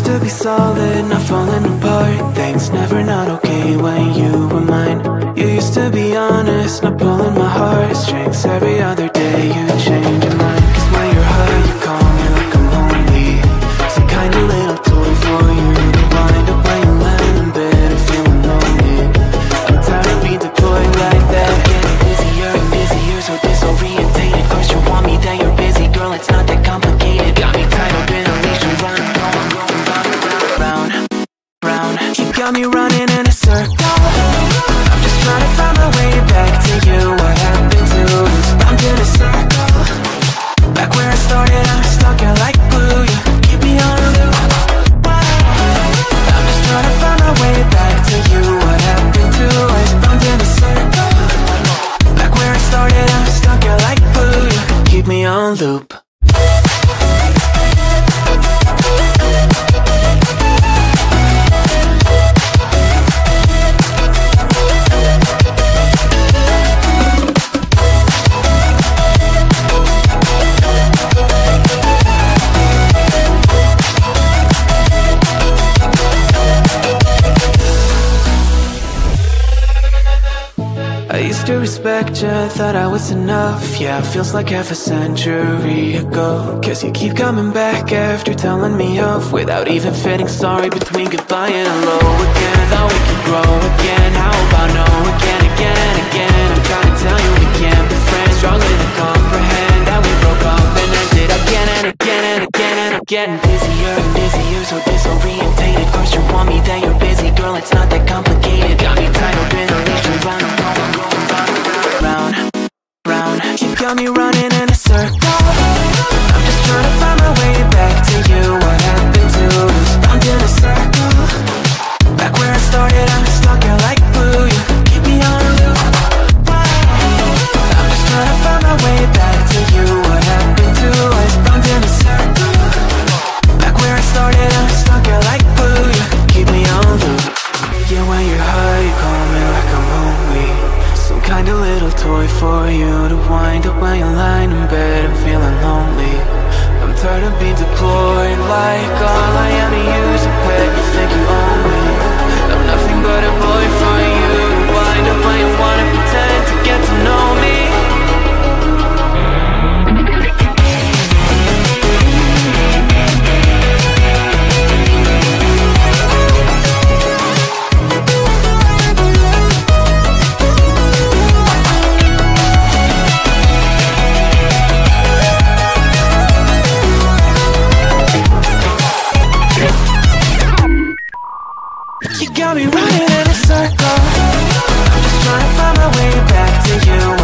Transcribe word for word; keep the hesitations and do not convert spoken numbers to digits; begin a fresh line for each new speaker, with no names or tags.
to be solid, not falling apart. Things never not okay when you were mine. You used to be honest, not pulling my heartstrings. Every other day you change your mind. Cause when you're high you call me like I'm lonely. Some kind of little toy for you to wind up when you land in bed and feeling lonely. I'm tired of being deployed like that. Getting busier and busier, so disorientated. First you want me, then you're busy. Girl, it's not that complicated. Got me tied up in a leash and running, going, going round and round, round. You got me running in a circle. I'm just trying to find my way back to you. What happened to us? Round in a circle. Back where I started, I'm stuck here like glue. You keep me on a loop. I'm just trying to find my way back to you. What happened to us? Round in a circle. Back where I started, I'm stuck here like glue. You keep me on loop. I used to respect you, thought I was enough. Yeah, feels like half a century ago. Cause you keep coming back after telling me off, without even fitting sorry between goodbye and hello again. Thought we could grow again, how about no again, again and again. I'm trying to tell you we can't be friends, struggling to comprehend that we broke up and ended again and again and again. And I'm getting busier and busier, so disorientated. First you want me, then you're busy. Girl, it's not that complicated. Got me tied up in a leash and running, going, going round, round. You got me running in a circle. I'm just trying to find my way back to you. What happened to us? Round in a circle. Back where I started, I'm stuck here like glue. You keep me on a loop. I'm just trying to find my way back to you. What happened to us? Round in a circle. Back where I started, I'm stuck here like glue. You keep me on loop. Yeah, when you're high, you call me like I'm lonely. Some kind of little toy for you to wind up when you're lying in bed and feeling lonely. I'm tired of being deployed like all I am to you is a pet. You think you own me? I'm nothing but a boy for you to wind up when you wanna pretend to get to know me. You got me running in a circle. I'm just trying to find my way back to you.